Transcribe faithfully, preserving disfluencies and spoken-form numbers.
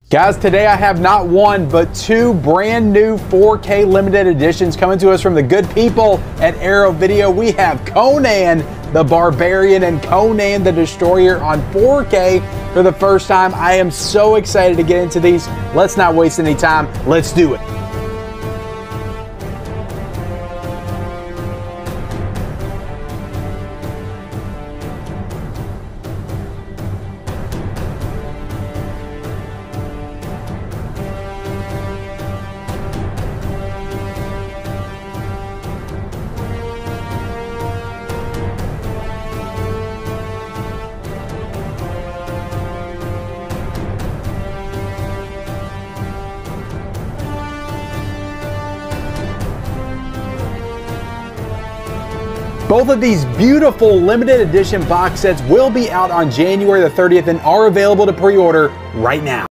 Guys, today I have not one, but two brand new four K limited editions coming to us from the good people at Arrow Video. We have Conan the Barbarian and Conan the Destroyer on four K for the first time. I am so excited to get into these. Let's not waste any time. Let's do it. Both of these beautiful limited edition box sets will be out on January the thirtieth and are available to pre-order right now.